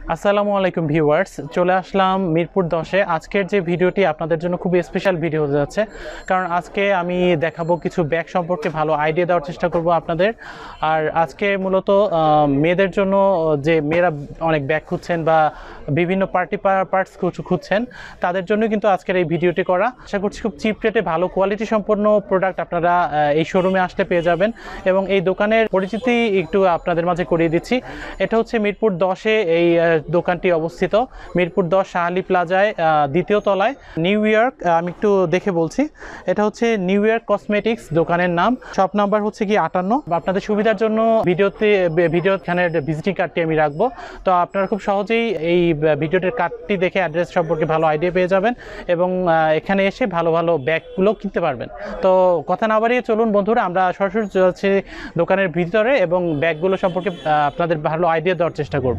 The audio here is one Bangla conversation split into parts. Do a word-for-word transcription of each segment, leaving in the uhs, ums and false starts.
আসসালামু আলাইকুম ভিউয়ার্স, চলে আসলাম মিরপুর দশে। আজকের যে ভিডিওটি আপনাদের জন্য খুবই স্পেশাল ভিডিও হতে যাচ্ছে, কারণ আজকে আমি দেখাবো কিছু ব্যাগ সম্পর্কে ভালো আইডিয়া দেওয়ার চেষ্টা করব আপনাদের। আর আজকে মূলত মেয়েদের জন্য, যে মেয়েরা অনেক ব্যাগ খুঁজছেন বা বিভিন্ন পার্টি পার্টস খুঁজছেন, তাদের জন্য কিন্তু আজকের এই ভিডিওটি করা। আশা করছি খুব চিপ রেটে ভালো কোয়ালিটি সম্পন্ন প্রোডাক্ট আপনারা এই শোরুমে আসলে পেয়ে যাবেন। এবং এই দোকানের পরিচিতি একটু আপনাদের মাঝে করিয়ে দিচ্ছি। এটা হচ্ছে মিরপুর দশে এই দোকানটি অবস্থিত, মিরপুর দশ শাহালি প্লাজায় দ্বিতীয় তলায়। নিউ ইয়র্ক, আমি একটু দেখে বলছি, এটা হচ্ছে নিউ ইয়র্ক কসমেটিক্স দোকানের নাম। শপ নাম্বার হচ্ছে কি আটান্ন। আপনাদের সুবিধার জন্য ভিডিওতে ভিডিওখানের ভিজিটিং কার্ডটি আমি রাখবো, তো আপনারা খুব সহজেই এই ভিডিওটির কার্ডটি দেখে অ্যাড্রেস সম্পর্কে ভালো আইডিয়া পেয়ে যাবেন এবং এখানে এসে ভালো ভালো ব্যাগগুলো কিনতে পারবেন। তো কথা না বাড়িয়ে চলুন বন্ধুরা, আমরা সরাসরি যাচ্ছি দোকানের ভিতরে এবং ব্যাগগুলো সম্পর্কে আপনাদের ভালো আইডিয়া দেওয়ার চেষ্টা করব।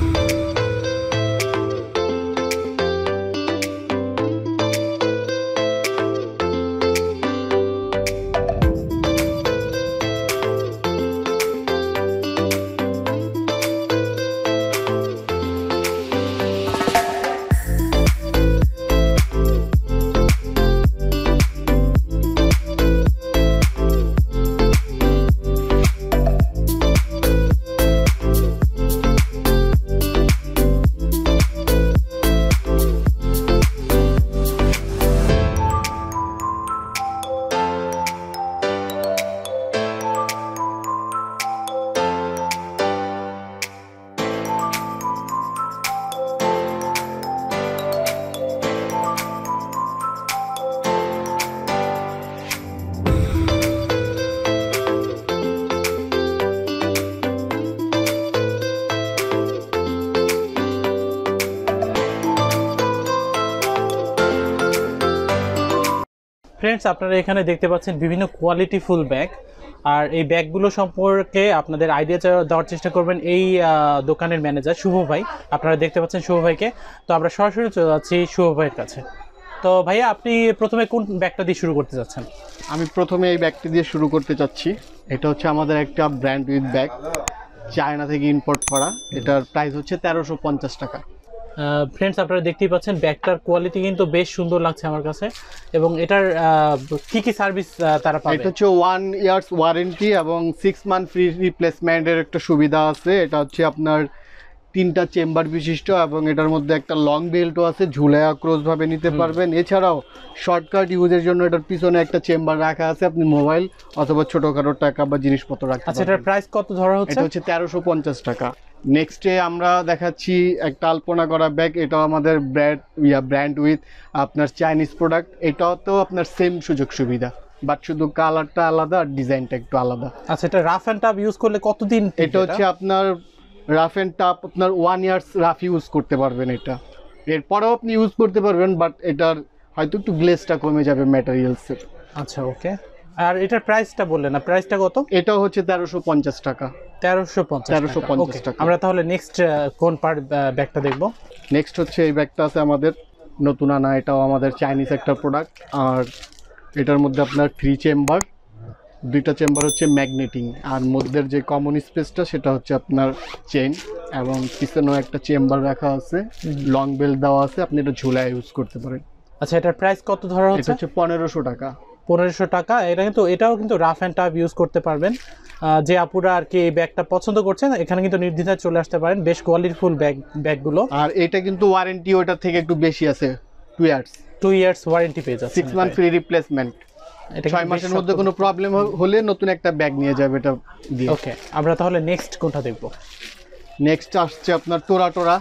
ফ্রেন্ডস, আপনারা এখানে দেখতে পাচ্ছেন বিভিন্ন কোয়ালিটি ফুল ব্যাগ, আর এই ব্যাগগুলো সম্পর্কে আপনাদের আইডিয়া দেওয়ার চেষ্টা করবেন এই দোকানের ম্যানেজার শুভ ভাই। আপনারা দেখতে পাচ্ছেন শুভ ভাইকে, তো আমরা সরাসরি চলে যাচ্ছি শুভ ভাইয়ের কাছে। তো ভাইয়া, আপনি প্রথমে কোন ব্যাগটা দিয়ে শুরু করতে যাচ্ছেন? আমি প্রথমে এই ব্যাগটি দিয়ে শুরু করতে চাচ্ছি। এটা হচ্ছে আমাদের একটা ব্র্যান্ড উইথ ব্যাগ, চায়না থেকে ইম্পোর্ট করা। এটার প্রাইস হচ্ছে তেরোশো পঞ্চাশ টাকা। ফ্রেন্ডস, আপনারা দেখতেই পাচ্ছেন ব্যাগটার কোয়ালিটি কিন্তু বেশ সুন্দর লাগছে আমার কাছে। এবং এটার কি কি সার্ভিস তারা পাবে? এটা হচ্ছে ওয়ান ইয়ার্স ওয়ারেন্টি এবং সিক্স মান্থ ফ্রি রিপ্লেসমেন্টের একটা সুবিধা আছে। এটা হচ্ছে আপনার তিনটা চেম্বার বিশিষ্ট এবং এটার মধ্যে একটা লং বেল্টও আছে, ঝুলায়া ক্রসভাবে নিতে পারবেন। এছাড়াও শর্টকাট ইউজের জন্য এটার পিছনে একটা চেম্বার রাখা আছে, আপনি মোবাইল অথবা ছোটখাটো টাকা বা জিনিসপত্র রাখতে পারবেন। আচ্ছা, এটার প্রাইস কত ধরা হচ্ছে? এটা হচ্ছে তেরোশো পঞ্চাশ টাকা। নেক্সটে আমরা দেখাচ্ছি একটা আলপনা করা ব্যাগ। এটাও আমাদের ব্র্যান্ড ইয়া ব্র্যান্ড উইথ আপনার চাইনিজ প্রোডাক্ট। এটাও তো আপনার সেম সুযোগ সুবিধা, বাট শুধু কালারটা আলাদা আর ডিজাইনটা একটু আলাদা। আচ্ছা, এটা রাফ অ্যান্ড টাফ ইউজ করলে কতদিন? এটা হচ্ছে আপনার রাফ অ্যান্ড টাফ আপনার ওয়ান ইয়ার্স রাফ ইউজ করতে পারবেন। এটা এরপরেও আপনি ইউজ করতে পারবেন, বাট এটার হয়তো একটু গ্লেজটা কমে যাবে ম্যাটেরিয়ালসের। আচ্ছা, ওকে। আর এটার প্রাইসটা বললেন না, প্রাইসটা কত? এটাও হচ্ছে তেরোশো পঞ্চাশ টাকা। তেরোশো পঞ্চাশ তেরোশো পঞ্চাশ টাকা। আমরা তাহলে নেক্সট কোন পার্ট ব্যাগটা দেখবো? নেক্সট হচ্ছে এই ব্যাগটা আছে আমাদের নতুন আনা, এটাও আমাদের চাইনিজ একটা প্রোডাক্ট। আর এটার মধ্যে আপনার থ্রি চেম্বার, দুইটা চেম্বার হচ্ছে ম্যাগনেটিং, আর মধ্যের যে কমন স্পেসটা সেটা হচ্ছে আপনার চেইন, এবং পিছনেও একটা চেম্বার রাখা আছে, লং বেল্ট দেওয়া আছে, আপনি এটা ঝুলায় ইউজ করতে পারেন। আচ্ছা, এটার প্রাইস কত ধরা হচ্ছে? এটা হচ্ছে পনেরোশো টাকা। পনেরোশো টাকা। এটা কিন্তু এটাও কিন্তু রাফ অ্যান্ড টাফ ইউজ করতে পারবেন। যে আপুরা আর কি এই ব্যাগটা পছন্দ করছেন, এখানে কিন্তু নির্দ্বিধায় চলে আসতে পারেন। বেশ কোয়ালিটিফুল ব্যাগ ব্যাগগুলো। আর এটা কিন্তু ওয়ারেন্টি ওটার থেকে একটু বেশি আছে, two years two years warranty পেয়ে যাচ্ছে, সিক্স মান্থ ফ্রি রিপ্লেসমেন্ট। ছয় মাসের মধ্যে কোনো প্রবলেম হলে নতুন একটা ব্যাগ নিয়ে যাবে এটা দিয়ে। ওকে, আমরা তাহলে নেক্সট কোনটা দেখবো? নেক্সট আসছে আপনার টোরা টোরা,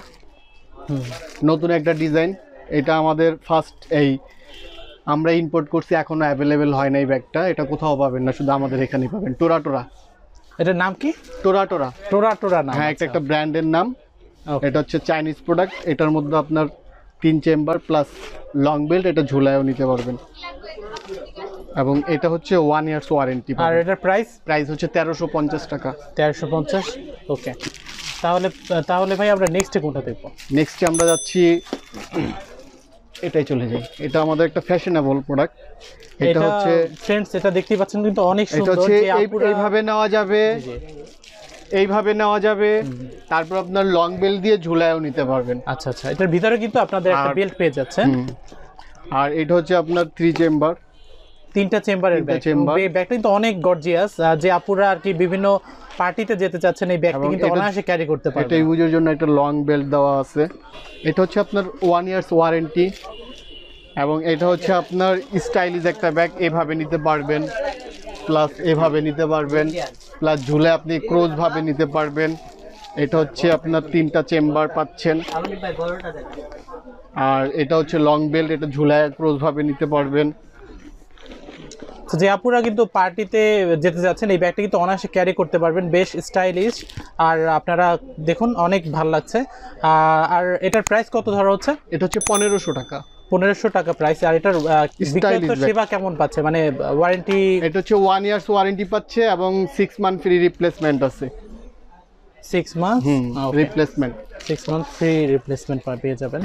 নতুন একটা ডিজাইন। এটা আমাদের ফার্স্ট এই আমরা ইম্পোর্ট করছি, এখনো অ্যাভেলেবেল হয় না এই ব্যাগটা। এটা কোথাও পাবেন না, শুধু আমাদের এখানেই পাবেন। টোরা টোরা, এটার নাম কি? টোরা টোরা। টোরা টোরা নাম? হ্যাঁ, একটা একটা ব্র্যান্ডের নাম। এটা হচ্ছে চাইনিজ প্রোডাক্ট। এটার মধ্যে আপনার তিন চেম্বার প্লাস লং বেল্ট, এটা ঝুলায়ও নিতে পারবেন। এবং এটা হচ্ছে ওয়ান ইয়ার্স ওয়ারেন্টি। আর এটার প্রাইস? প্রাইস হচ্ছে তেরোশো পঞ্চাশ টাকা। তেরোশো পঞ্চাশ। ওকে, তাহলে তাহলে ভাই আমরা নেক্সটে কোনটা দেখবো? নেক্সটে আমরা যাচ্ছি, এটাই চলে যাই। এটা আমাদের একটা ফ্যাশনেবল প্রোডাক্ট। এটা হচ্ছে ফ্রেন্ডস, এটা দেখতেই পাচ্ছেন কিন্তু অনেক সুন্দর। এটা হচ্ছে এইভাবে নেওয়া যাবে, এইভাবে নেওয়া যাবে, তারপর আপনার লং বেল্ট দিয়ে ঝুলায়ও নিতে পারবেন। আচ্ছা আচ্ছা, এটার ভিতরে কিন্তু আপনাদের একটা আর- বেল্ট পেয়ে যাচ্ছে। হুম। আর এটা হচ্ছে আপনার থ্রি চেম্বার, তিনটা চেম্বারের তিনটা ব্যাগ, chamber। এই ব্যাগটা কিন্তু অনেক গর্জিয়াস, যে আপুরা আর কি বিভিন্ন পার্টিতে যেতে চাচ্ছেন এই ব্যাগটি এবং কিন্তু এটা- অনায়াসে ক্যারি করতে এটা পারবেন। ইউজের জন্য একটা লং বেল্ট দেওয়া আছে। এটা হচ্ছে আপনার ওয়ান ইয়ার্স ওয়ারেন্টি, এবং এটা হচ্ছে আপনার স্টাইলিশ একটা ব্যাগ, এভাবে নিতে পারবেন, প্লাস এভাবে নিতে পারবেন, প্লাস ঝুলে আপনি ক্রোজ ভাবে নিতে পারবেন। এটা হচ্ছে আপনার তিনটা চেম্বার পাচ্ছেন, আর এটা হচ্ছে লং বেল্ট, এটা ঝুলায় ক্রোজ ভাবে নিতে পারবেন। তো যে আপুরা কিন্তু পার্টিতে যেতে যাচ্ছেন এই ব্যাগটা কিন্তু অনায়াসে ক্যারি করতে পারবেন, বেশ স্টাইলিশ। আর আপনারা দেখুন অনেক ভালো লাগছে। আহ, আর এটার প্রাইস কত ধরা হচ্ছে? এটা হচ্ছে পনেরোশো টাকা, পনেরোশো টাকা প্রাইস। আর এটার আহ, বিক্রয়ত bag। সেবা কেমন পাচ্ছে, মানে ওয়ারেন্টি? এটা হচ্ছে ওয়ান ইয়ার্স ওয়ারেন্টি পাচ্ছে এবং সিক্স মান্থ ফ্রি রিপ্লেসমেন্ট আছে। সিক্স মান্থ হুম, replacement. Six month free replacement পেয়ে যাবেন।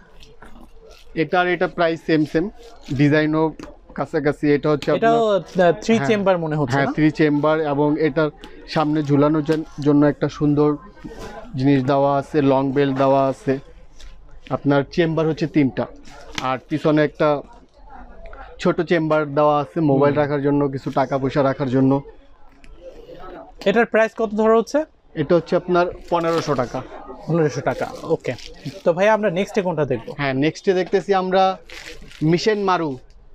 এটার এটা প্রাইস সেম সেম, ডিজাইনও কাছাকাছি। এটা হচ্ছে এটাও আপনার থ্রি হ্যাঁ, চেম্বার মনে হচ্ছে হ্যাঁ না? থ্রি চেম্বার, এবং এটার সামনে ঝুলানোর জন- জন্য একটা সুন্দর জিনিস দেওয়া আছে, লং বেল্ট দেওয়া আছে। আপনার চেম্বার হচ্ছে তিনটা, আর পিছনে একটা ছোট চেম্বার দেওয়া আছে মোবাইল রাখার জন্য, কিছু টাকা পয়সা রাখার জন্য। এটার প্রাইস কত ধরা হচ্ছে? এটা হচ্ছে আপনার পনেরোশো টাকা। পনেরোশো টাকা। ওকে, তো ভাই আমরা নেক্সটে কোনটা দেখবো? হ্যাঁ, নেক্সটে দেখতেছি আমরা মিশেন মারু।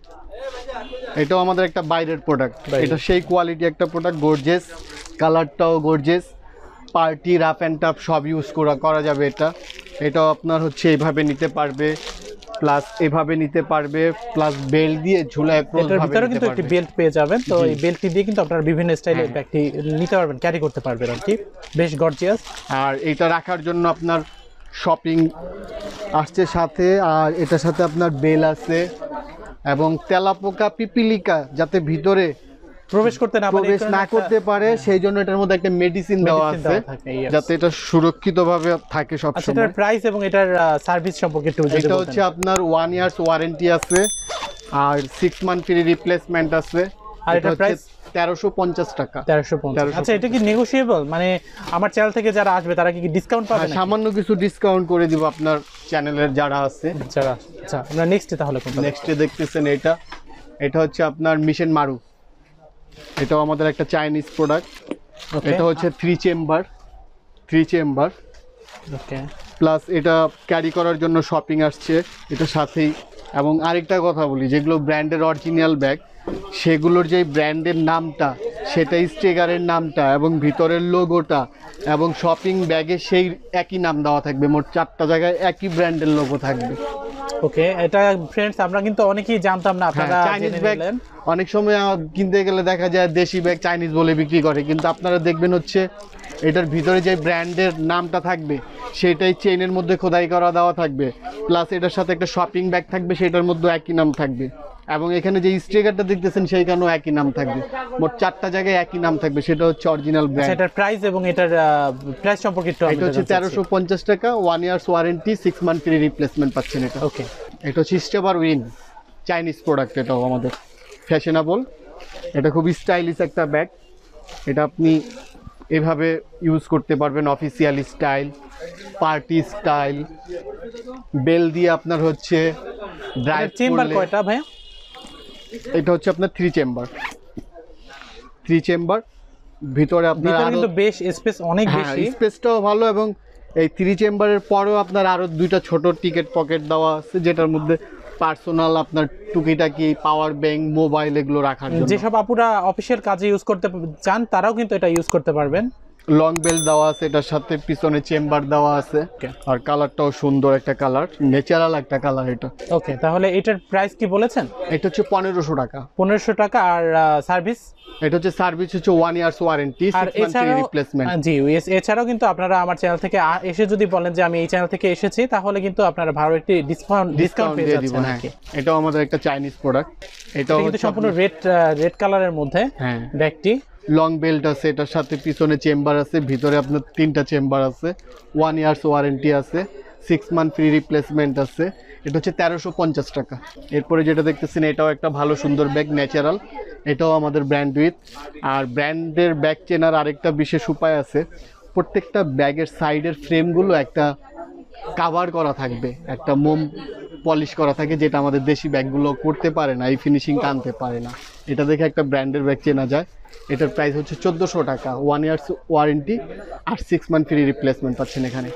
এটাও আমাদের একটা বাইরের প্রোডাক্ট। বাইরের। এটা সেই কোয়ালিটি একটা প্রোডাক্ট, গর্জেস, কালারটাও gorgeous, party rough and tough সব ইউজ করা করা যাবে। এটা এটাও আপনার হচ্ছে এইভাবে নিতে পারবে, প্লাস এভাবে নিতে পারবে, প্লাস বেল্ট দিয়ে ঝুলায় ক্রস এটার ভাবে ভিতরে নিতে কিন্তু একটি পারবে। বেল্ট পেয়ে যাবেন, তো জি। এই বেল্টটি দিয়ে কিন্তু আপনারা বিভিন্ন স্টাইলের হ্যাঁ। ব্যাগটি নিতে পারবেন, ক্যারি করতে পারবেন আর কি, বেশ গর্জিয়াস। আর এটা রাখার জন্য আপনার শপিং আসছে সাথে, আর এটার সাথে আপনার বেল আছে, এবং তেলাপোকা পিপিলিকা যাতে ভিতরে প্রবেশ করতে না পারে, এই প্রবেশ কারণে না একটা- করতে পারে, সেই জন্য এটার মধ্যে একটা মেডিসিন দেওয়া medicine আছে, দেওয়া থাকে, yes। যাতে এটা সুরক্ষিতভাবে থাকে সব আচ্ছা, সময়। এটার প্রাইস এবং এটার সার্ভিস সম্পর্কে একটু যদি এটা বলতেন। হচ্ছে আপনার ওয়ান ইয়ার্স ওয়ারেন্টি আছে, আর সিক্স মান্থ ফ্রি রিপ্লেসমেন্ট আছে। আর এটা এটার হচ্ছে প্রাইস? তেরোশো পঞ্চাশ টাকা। তেরোশো পঞ্চাশ। তেরোশো আচ্ছা, এটা কি নেগোশিয়েবল, মানে আমার চ্যানেল থেকে যারা আসবে তারা কি ডিসকাউন্ট পাবে হ্যাঁ, নাকি? সামান্য কিছু ডিসকাউন্ট করে দিব আপনার চ্যানেলের যারা আছে। যারা, আচ্ছা আমরা নেক্সটে তাহলে কোনটা? নেক্সটে দেখতেছেন এটা, এটা হচ্ছে আপনার মিশেন মারু। এটাও আমাদের একটা চাইনিজ প্রোডাক্ট। ওকে এটা হচ্ছে three chamber, three chamber okay. Plus এটা ক্যারি করার জন্য শপিং আসছে এটার সাথেই। এবং আরেকটা কথা বলি, যেগুলো ব্র্যান্ডের অরিজিনাল ব্যাগ, সেগুলোর যে ব্র্যান্ডের নামটা, সেটা স্টিকারের নামটা এবং ভিতরের লোগোটা এবং শপিং ব্যাগে সেই একই নাম দেওয়া থাকবে। মোট চারটা জায়গায় একই ব্র্যান্ডের লোগো থাকবে। ওকে, এটা ফ্রেন্ডস আমরা কিন্তু অনেকেই জানতাম না, আপনারা চাইনিজ জেনে ব্যাগ নিলেন। অনেক সময় আহ, কিনতে গেলে দেখা যায় দেশি ব্যাগ চাইনিজ বলে বিক্রি করে, কিন্তু আপনারা দেখবেন হচ্ছে এটার ভিতরে যে ব্র্যান্ডের নামটা থাকবে সেটাই চেইনের মধ্যে খোদাই করা দেওয়া থাকবে, প্লাস এটার সাথে একটা শপিং ব্যাগ থাকবে, সেটার মধ্যে একই নাম থাকবে। এবং এখানে যে স্টিকারটা দেখতেছেন সেইখানেও একই নাম থাকবে। মোট চারটা জায়গায় একই নাম থাকবে, সেটা হচ্ছে অরিজিনাল আচ্ছা, ব্র্যান্ড। এটার প্রাইস এবং এটার প্রাইস সম্পর্কে একটু এটা হচ্ছে তেরোশো পঞ্চাশ টাকা, one years warranty, six month free replacement পাচ্ছেন এটা। ওকে। এটা হচ্ছে স্টেবার উইন, চাইনিজ প্রোডাক্ট। এটাও আমাদের ফ্যাশনেবল, এটা খুব স্টাইলিশ একটা ব্যাগ। এটা আপনি এভাবে ইউজ করতে পারবেন, অফিসিয়াল স্টাইল, পার্টি স্টাইল। বেল দিয়ে আপনার হচ্ছে ড্রাইভ চেম্বার কয়টা ভাই? এটা হচ্ছে আপনার থ্রি চেম্বার, থ্রি চেম্বার। ভিতরে আপনার ভিতরে আরো কিন্তু বেশ স্পেস অনেক হ্যাঁ, বেশি। স্পেসটাও ভালো, এবং এই থ্রি চেম্বারের পরেও আপনার আরো দুইটা ছোট টিকেট পকেট দেওয়া আছে, যেটার মধ্যে পার্সোনাল আপনার টুকিটাকি পাওয়ার ব্যাংক, মোবাইল এগুলো রাখার জন্য। যেসব আপুরা অফিসিয়াল কাজে ইউজ করতে চান তারাও কিন্তু এটা ইউজ করতে পারবেন। লং বেল্ট দেওয়া আছে এটার সাথে, পিছনে চেম্বার দেওয়া আছে, Okay. আর কালারটাও সুন্দর একটা কালার, ন্যাচারাল একটা কালার এটা। ওকে, তাহলে এটার প্রাইস কি বলেছেন? এটা হচ্ছে পনেরোশো টাকা। পনেরোশো টাকা। আর সার্ভিস? এটা হচ্ছে সার্ভিস হচ্ছে ওয়ান ইয়ার্স ওয়ারেন্টি, আর সিক্স মান্থ এছাড়াও রিপ্লেসমেন্ট। আহ, জি, এস- এছাড়াও কিন্তু আপনারা আমার চ্যানেল থেকে আ- এসে যদি বলেন যে আমি এই চ্যানেল থেকে এসেছি, তাহলে কিন্তু আপনারা ভালো একটি ডিসকাউন্ট ডিসকাউন্ট ডিসকাউন্ট পেয়ে দিয়ে দিব। যাচ্ছেন আর হ্যাঁ, কি। এটাও আমাদের একটা চাইনিজ প্রোডাক্ট। এটা এটাও কিন্তু হচ্ছে সম্পূর্ণ রেড রেড কালারের মধ্যে হ্যাঁ, ব্যাগটি। লং বেল্ট আছে এটার সাথে, পিছনে চেম্বার আছে, ভিতরে আপনার তিনটা চেম্বার আছে, ওয়ান ইয়ার্স ওয়ারেন্টি আছে, সিক্স মান্থ ফ্রি রিপ্লেসমেন্ট আছে। এটা হচ্ছে তেরোশো পঞ্চাশ টাকা। এরপরে যেটা দেখতেছেন এটাও একটা ভালো সুন্দর ব্যাগ, ন্যাচারাল। এটাও আমাদের ব্র্যান্ড উইথ। আর ব্র্যান্ডের ব্যাগ চেনার আরেকটা বিশেষ উপায় আছে, প্রত্যেকটা ব্যাগের সাইডের ফ্রেমগুলো একটা কাভার করা থাকবে, একটা মোম পলিশ করা থাকে, যেটা আমাদের দেশি ব্যাগগুলো করতে পারে না, এই ফিনিশিং আনতে পারে না। এটা দেখে একটা ব্র্যান্ডের ব্যাগ চেনা যায়। এটার প্রাইস হচ্ছে চোদ্দোশো টাকা, ওয়ান ইয়ার্স ওয়ারেন্টি আর সিক্স মান্থ ফ্রি রিপ্লেসমেন্ট পাচ্ছেন এখানে।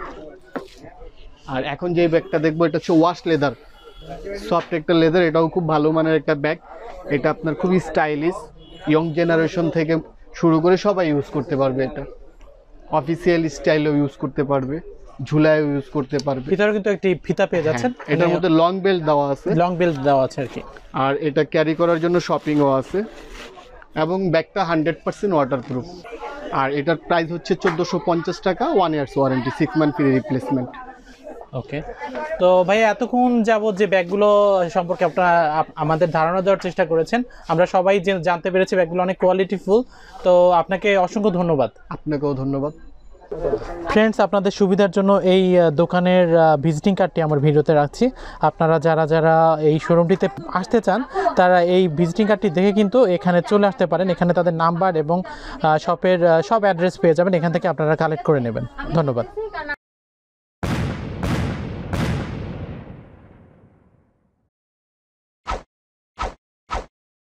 আর এখন যে ব্যাগটা দেখবো এটা হচ্ছে ওয়াশ লেদার, সফট একটা লেদার, এটাও খুব ভালো মানের একটা ব্যাগ। এটা আপনার খুবই স্টাইলিশ, ইয়ং জেনারেশন থেকে শুরু করে সবাই ইউজ করতে পারবে। এটা অফিসিয়াল স্টাইলেও ইউজ করতে পারবে, ঝুলায় ইউজ করতে পারবে। ভিতরে কিন্তু একটি ফিতা পেয়ে যাচ্ছেন, হ্যাঁ, এটার মধ্যে লং বেল্ট দেওয়া আছে, লং বেল্ট দেওয়া আছে আর কি। আর এটা ক্যারি করার জন্য শপিংও আছে, এবং ব্যাগটা হান্ড্রেড পার্সেন্ট ওয়াটারপ্রুফ। আর এটার প্রাইস হচ্ছে চোদ্দোশো পঞ্চাশ টাকা, one years warranty, six month free replacement. Okay, তো ভাই এতক্ষণ যাবত যে ব্যাগগুলো সম্পর্কে আপনারা আপ- আমাদের ধারণা দেওয়ার চেষ্টা করেছেন, আমরা সবাই যে জানতে পেরেছি ব্যাগগুলো অনেক কোয়ালিটিফুল। তো আপনাকে অসংখ্য ধন্যবাদ। আপনাকেও ধন্যবাদ। ফ্রেন্ডস, আপনাদের সুবিধার জন্য এই আহ, দোকানের ভিজিটিং কার্ডটি আমার ভিডিওতে রাখছি। আপনারা যারা যারা এই শোরুমটিতে আসতে চান তারা এই ভিজিটিং কার্ডটি দেখে কিন্তু এখানে চলে আসতে পারেন। এখানে তাদের নাম্বার এবং শপের সব অ্যাড্রেস পেয়ে যাবেন, এখান থেকে আপনারা কালেক্ট করে নেবেন। ধন্যবাদ।